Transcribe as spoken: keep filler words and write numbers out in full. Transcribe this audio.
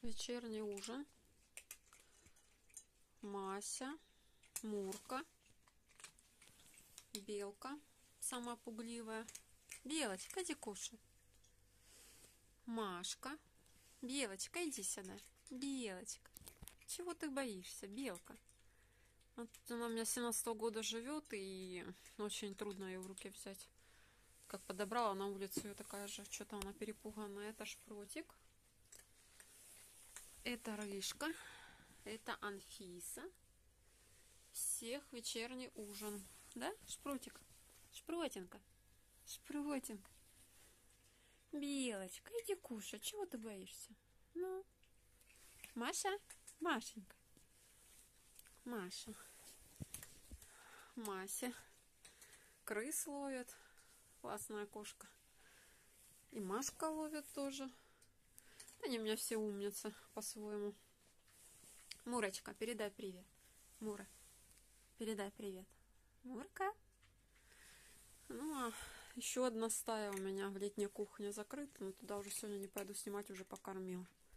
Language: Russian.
Вечерний ужин. Мася, Мурка, Белка, самая пугливая. Белочка, иди кушай. Машка. Белочка, иди сюда. Белочка. Чего ты боишься, Белка? Вот она у меня с семнадцатого года живет, и очень трудно ее в руки взять. Как подобрала на улицу ее такая же. Что-то она перепуганная. Это Шпротик. Это Рыжка. Это Анфиса. Всех вечерний ужин. Да, Шпротик? Шпротинка. Шпротинка. Белочка, иди кушай. Чего ты боишься? Ну. Маша? Машенька. Маша. Мася. Крыс ловит. Классная кошка. И Машка ловит тоже. Они у меня все умницы по-своему. Мурочка, передай привет. Мура, передай привет. Мурка. Ну, а еще одна стая у меня в летней кухне закрыта. Но туда уже сегодня не пойду снимать, уже покормил.